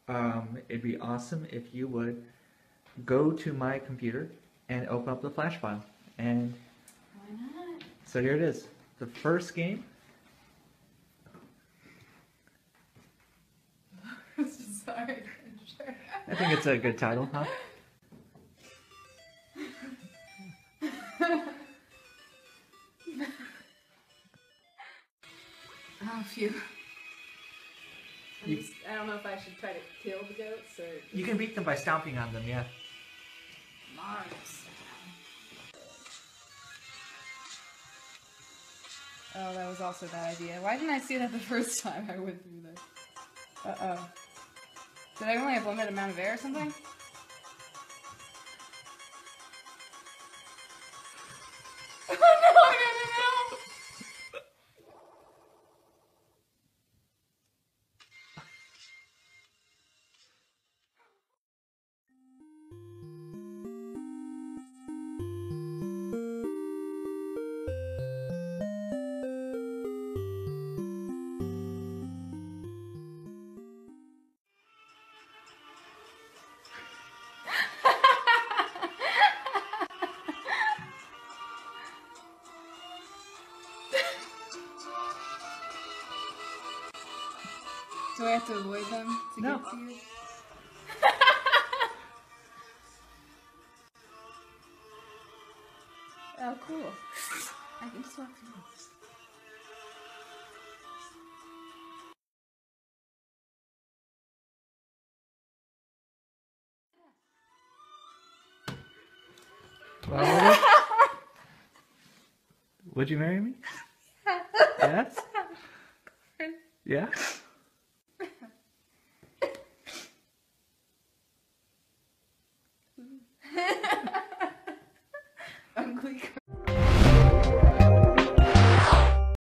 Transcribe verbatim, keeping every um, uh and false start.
um, it'd be awesome if you would go to my computer and open up the flash file. And why not? So here it is. The first game. Sorry. I think it's a good title, huh? Oh, phew. I'm You- just, I don't know if I should try to kill the goats or... You can beat them by stomping on them, yeah. Mars. Oh, that was also a bad idea. Why didn't I see that the first time I went through this? Uh-oh. Did I only have limited amount of air or something? Oh no, I gotta know! Do I have to avoid them to No. get to you? Oh, cool. I can just walk through this. Well, would you marry me? Yes? Yeah?